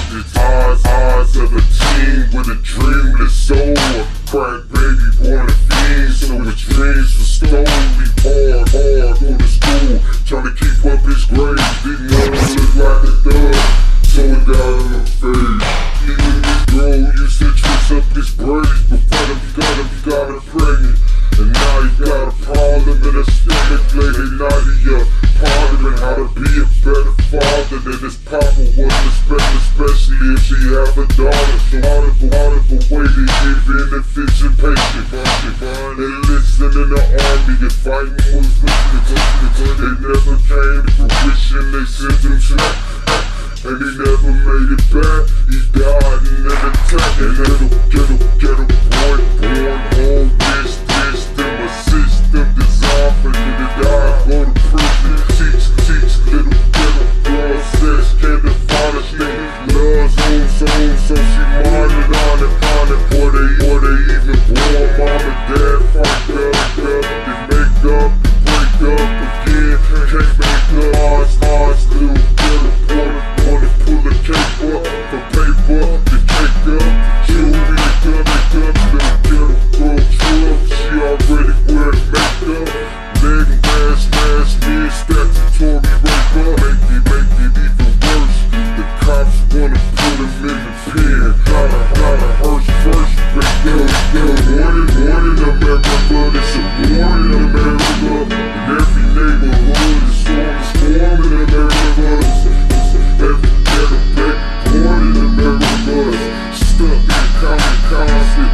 Odds of a team with a dreamless soul. A crack baby born a fiend, so his dreams were stolen. Hard, go to school, trying to keep up his grades. Didn't know he looked like a thug, so it got him a fade. Even his girl used to twist up his braids. Before he got her pregnant, and now he got a problem in his stomach. Lady Nadia pondering how to be a better father than his papa was expecting, especially if she have a daughter. So out of a way to get benefits and patience. Enlisting in the army and fighting was listening. They never came to fruition, they sent him back, and he never made it back. He died in an attack. And ghetto boy, born home, this, them a system designed for you to die, go to prison. Teach little ghetto girl sex, can't define a thing. Loves home, so she minded on it. Or they even born mom and dad fight up. They make up, break up again, can't make up. Odds, little ghetto boy, wanna pull a cape up for paper, the cake up, jewelry, the little ghetto girl true. She already wearing makeup, leg and mask, me statutory rape up. Make it even worse, the cops wanna put him in the pen. Gotta hurt first, warning America, it's a warning America. In every neighborhood, the storm is forming America. Every ghetto baby born in America, stuck in constant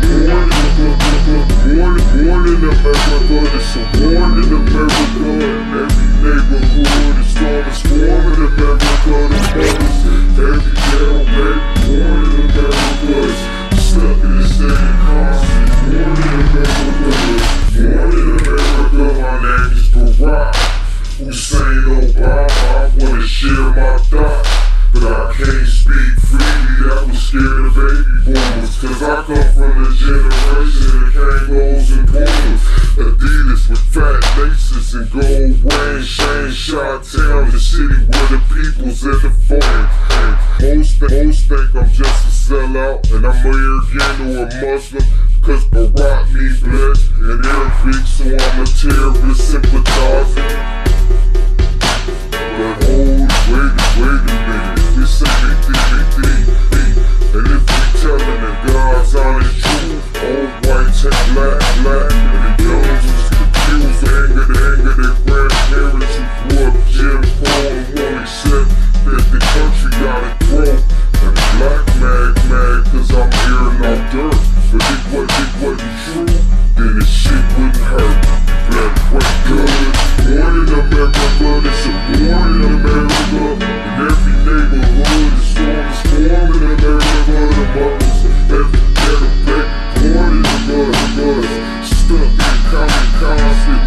warning America. It's a warning America. In every neighborhood, the storm is forming America. Every ghetto baby born in America, stuck in the same constant warning America. My name is Barack Hussein Obama. I wanna share my thoughts, but I can't speak freely. I was scared of baby boomers, cause I come from a generation that Kangos and Pumas. Adidas with fat laces and gold rings. Chi-Town, the city where the people's in the phone. Most think I'm just a sellout, and I'm American or a Muslim, cause Barack means black and Arabic, so I'm a terrorist sympathizer. But hold, wait a minute, this ain't anything. And if we telling the God's honest truth, all white take black, and the youngs is confused. Anger their grandparents who grew up Jim Crow and won't accept that the country got a throat. And black mad, cause I'm hearing off dirt. But if it wasn't true, then this shit wouldn't hurt. You better wake up. Warning America, it's a warning America. In every neighborhood, the storm is forming America. The mothers, every ghetto baby born in America, stuck in constant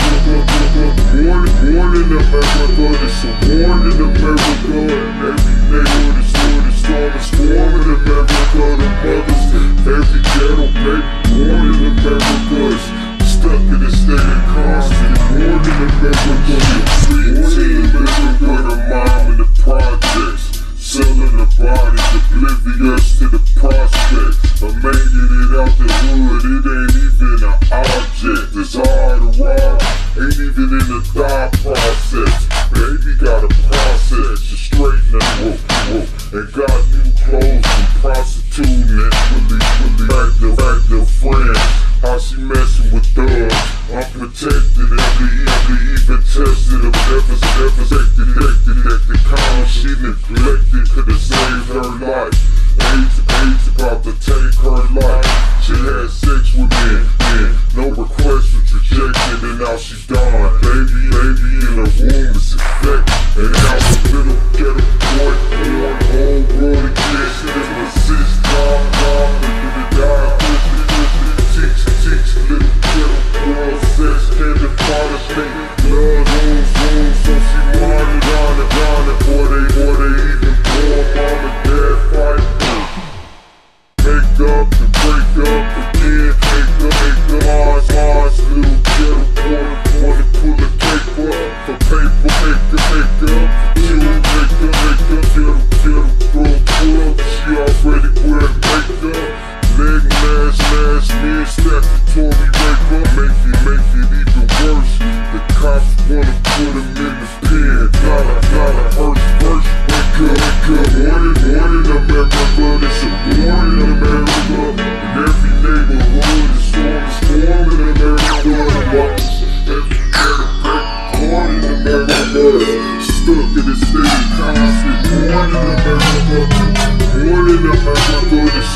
warning America. It's a warning America. In every neighborhood, the storm is forming America. The mothers, every ghetto baby born in America, stuck in a state of constant warning America. Sweet teen living with her mom in the projects, selling her bodies oblivious to the prospects of making it out the hood. It ain't even an object. It's hard to rob, ain't even in the thought process. Baby got a process to straighten the rope, and got new clothes from prostituting and back to friends. How she messing with thugs, unprotected, every even tested of devastated, the calm she neglected could've saved her life. AIDS about to take her life. She had sex with men, no request was rejected, and now she done. Baby in her womb is infected, and now the little ghetto boy born whole world.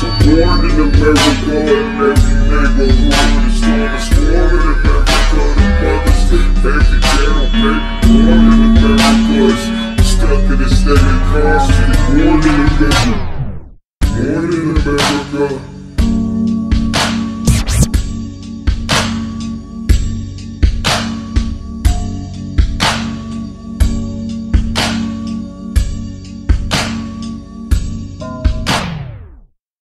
So born in America,